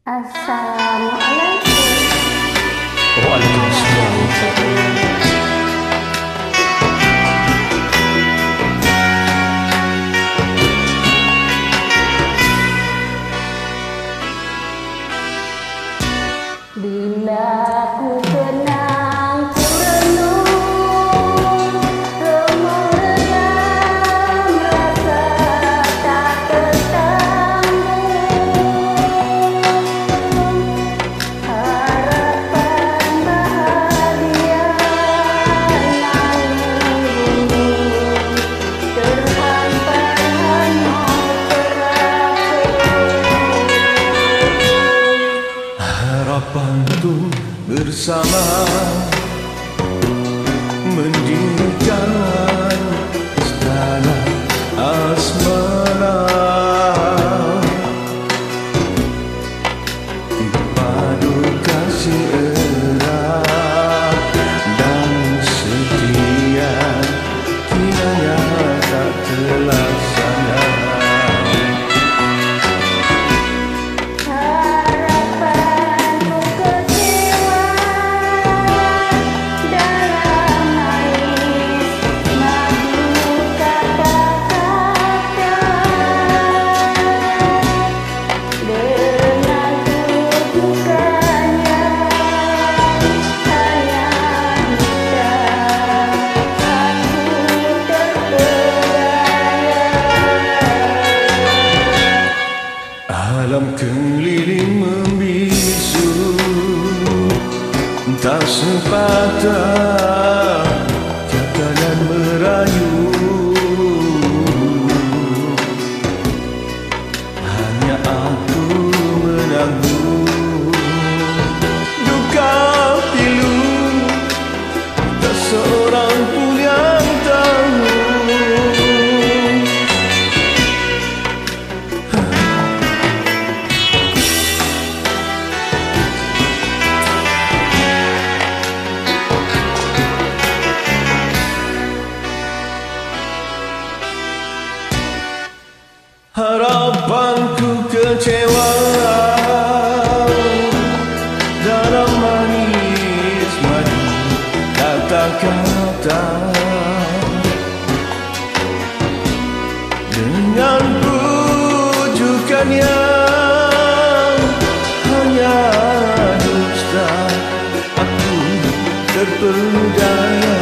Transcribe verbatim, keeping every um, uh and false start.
Assalamualaikum. Waalaikumsalam. Bila ku tenang, ku renung, remuk-redam rasa tak tertanggung. Harapan bahagia nanggung, terhampar hanya terapung. Harapan tu bersama mendirikan istana asmara, dipadu kasih erat dan setia, kiranya tak terlaksana. Harapanku kecewa dalam nangis madu kata-kata, dengan tujukannya hanya minta aku terpedaya. Alam keliling membisu, tak sepatah kata dan merayu. Hanya aku menanggung duka pilu, tak seorang pun yang tahu. Harapanku kecewa dalam manis madu kata-kata, dengan rujukannya hanya dusta, aku terpedaya.